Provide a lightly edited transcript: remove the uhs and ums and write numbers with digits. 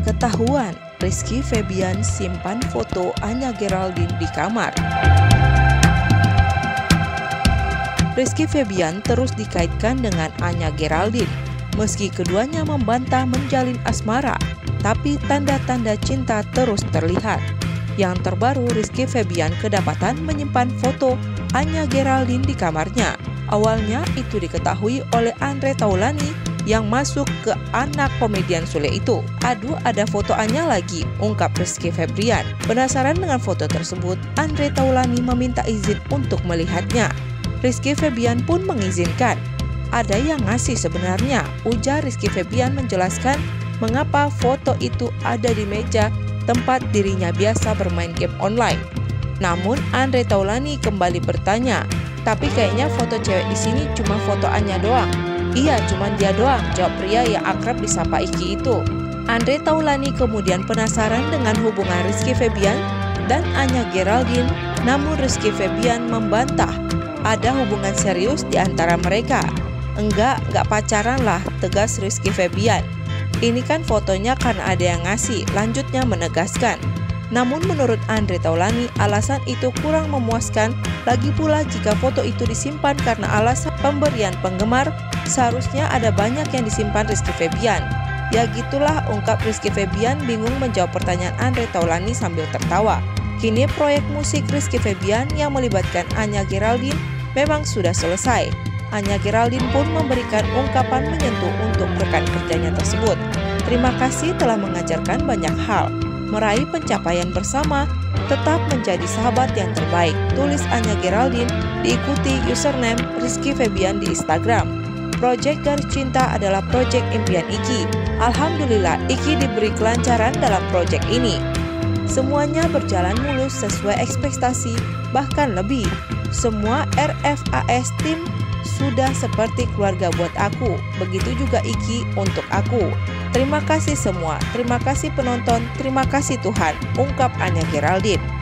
Ketahuan, Rizky Febian simpan foto Anya Geraldine di kamar. Rizky Febian terus dikaitkan dengan Anya Geraldine. Meski keduanya membantah menjalin asmara, tapi tanda-tanda cinta terus terlihat. Yang terbaru, Rizky Febian kedapatan menyimpan foto Anya Geraldine di kamarnya. Awalnya itu diketahui oleh Andre Taulany yang masuk ke anak komedian Sule itu. "Aduh, ada foto Anya lagi," ungkap Rizky Febian. Penasaran dengan foto tersebut, Andre Taulany meminta izin untuk melihatnya. Rizky Febian pun mengizinkan. "Ada yang ngasih sebenarnya," ujar Rizky Febian menjelaskan mengapa foto itu ada di meja tempat dirinya biasa bermain game online. Namun Andre Taulany kembali bertanya, "Tapi kayaknya foto cewek di sini cuma foto Anya doang." "Iya, cuma dia doang," jawab pria yang akrab disapa Iki itu. Andre Taulany kemudian penasaran dengan hubungan Rizky Febian dan Anya Geraldine, namun Rizky Febian membantah ada hubungan serius di antara mereka. Enggak pacaran lah," tegas Rizky Febian. "Ini kan fotonya karena ada yang ngasih," lanjutnya menegaskan. Namun menurut Andre Taulany, alasan itu kurang memuaskan. Lagi pula jika foto itu disimpan karena alasan pemberian penggemar, seharusnya ada banyak yang disimpan Rizky Febian. "Ya gitulah," ungkap Rizky Febian bingung menjawab pertanyaan Andre Taulany sambil tertawa. Kini proyek musik Rizky Febian yang melibatkan Anya Geraldine memang sudah selesai. Anya Geraldine pun memberikan ungkapan menyentuh untuk rekan kerjanya tersebut. "Terima kasih telah mengajarkan banyak hal. Meraih pencapaian bersama, tetap menjadi sahabat yang terbaik," tulis Anya Geraldine diikuti username Rizky Febian di Instagram. "Project Garis Cinta adalah project impian Iki. Alhamdulillah Iki diberi kelancaran dalam project ini. Semuanya berjalan mulus sesuai ekspektasi, bahkan lebih. Semua RFAS tim sudah seperti keluarga buat aku. Begitu juga Iki untuk aku. Terima kasih semua, terima kasih penonton, terima kasih Tuhan," ungkap Anya Geraldine.